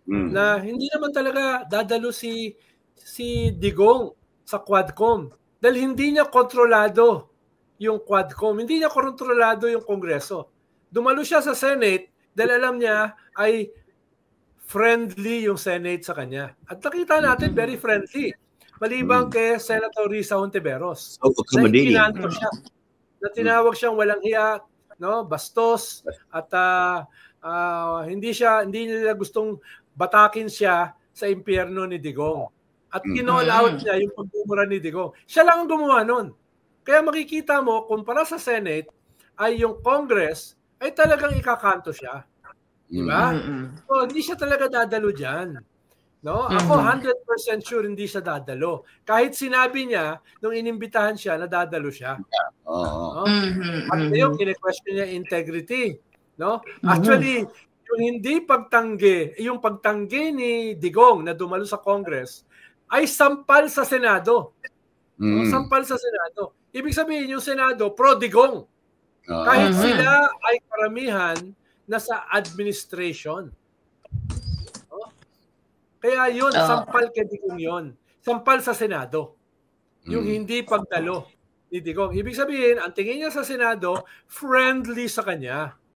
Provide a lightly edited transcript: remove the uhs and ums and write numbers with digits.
na hindi naman talaga dadalo si Digong sa Quadcom dahil hindi niya kontrolado yung Quadcom, hindi niya kontrolado yung Kongreso. Dumalo siya sa Senate dahil alam niya ay friendly yung Senate sa kanya. At nakita natin very friendly. Maliban kay Senator Risa Hontiveros. Na ikinanto siya. Na tinawag siyang walang hiya, no, bastos at hindi nila gustong batakin siya sa impyerno ni Digong. At kinall out niya yung pagmumura ni Digong. Siya lang ang gumawa nun. Kaya makikita mo, kumpara sa Senate, ay yung Congress ay talagang ikakanto siya. Diba? So, hindi siya talaga dadalo dyan. No? Ako 100% sure hindi siya dadalo. Kahit sinabi niya, nung inimbitahan siya, na dadalo siya. No? At ngayon, kine-question niya integrity. No? Actually, yung hindi pagtanggi, yung pagtanggi ni Digong na dumalo sa Congress, ay sampal sa Senado. No? Sampal sa Senado. Ibig sabihin, yung Senado, pro-Digong. Kahit sila ay karamihan na sa administration. No? Kaya yun, sampal kay Digong yun. Sampal sa Senado. Yung hindi pagdalo ni Digong. Ibig sabihin, ang tingin niya sa Senado, friendly sa kanya.